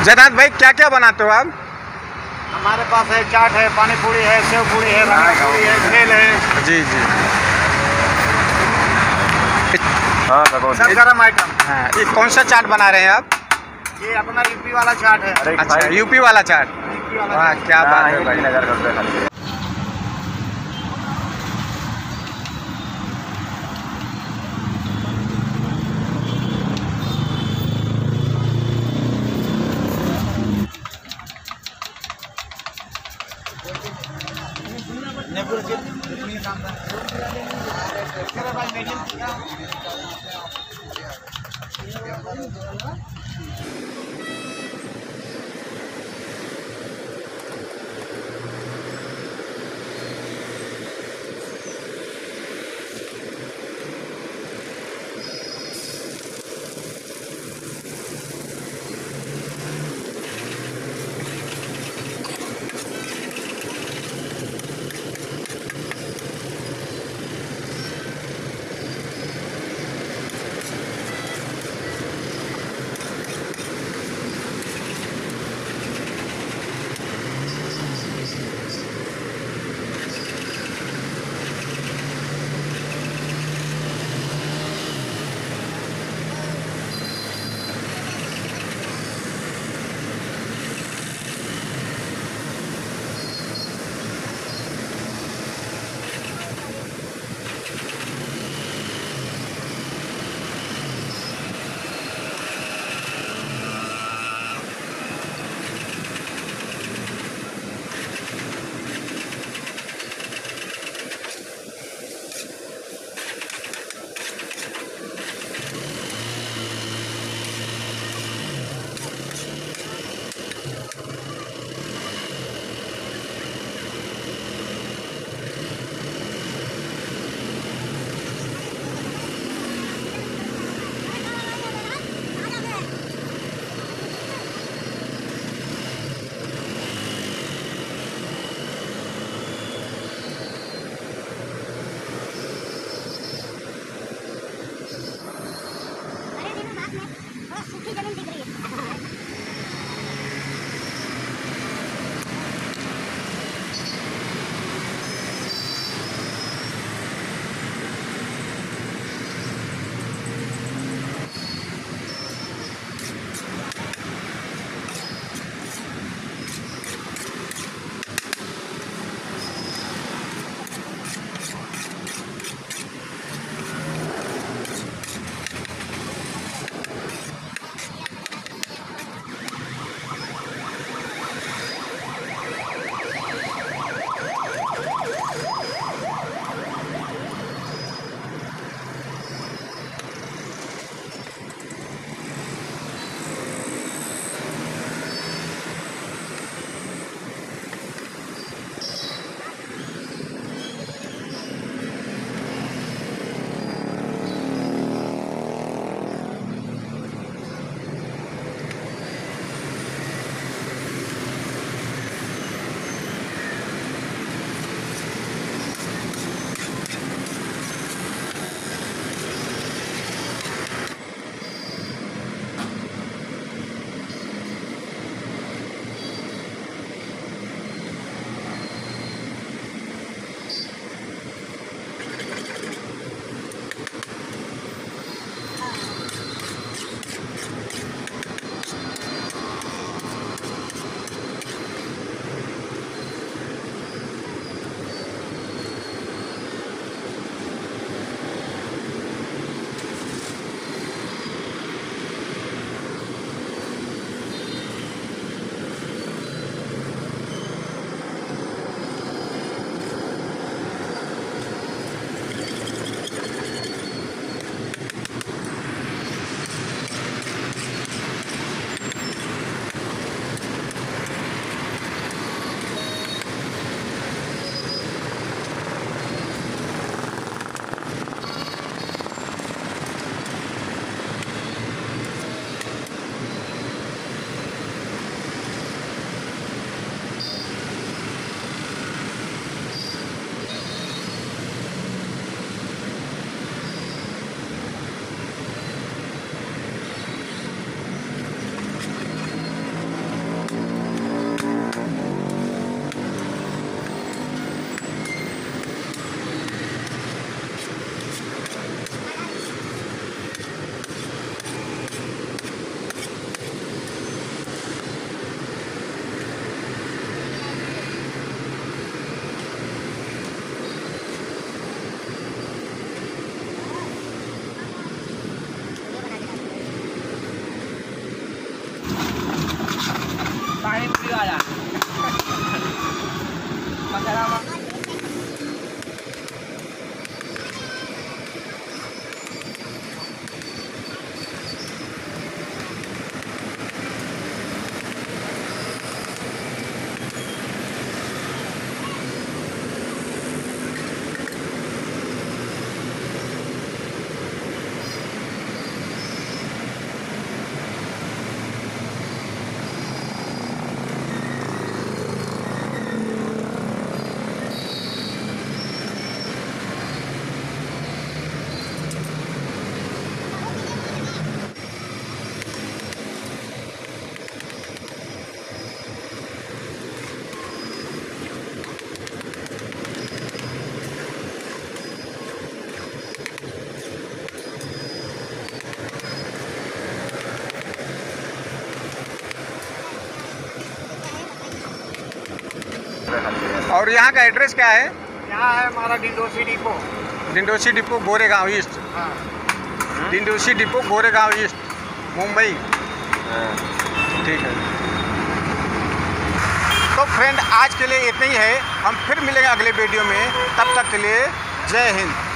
जनाब भाई क्या क्या बनाते हो आप? हमारे पास है चाट है, पानी पूरी है, सेव पूरी है, पूरी है, भेल है। जी जी। सब गरम आइटम। हाँ, ये कौन सा चाट बना रहे हैं आप? ये अपना यूपी वाला चाट है। अच्छा, यूपी वाला चाट। यूपी वाला वाह, क्या बात है भाई। और यहाँ का एड्रेस क्या है? यहाँ है हमारा Dindoshi depot. Dindoshi depot Goregaon east. हाँ। Dindoshi depot Goregaon east, Mumbai. ठीक है। तो फ्रेंड, आज के लिए इतना ही है। हम फिर मिलेंगे अगले वीडियो में। तब तक के लिए जय हिंद।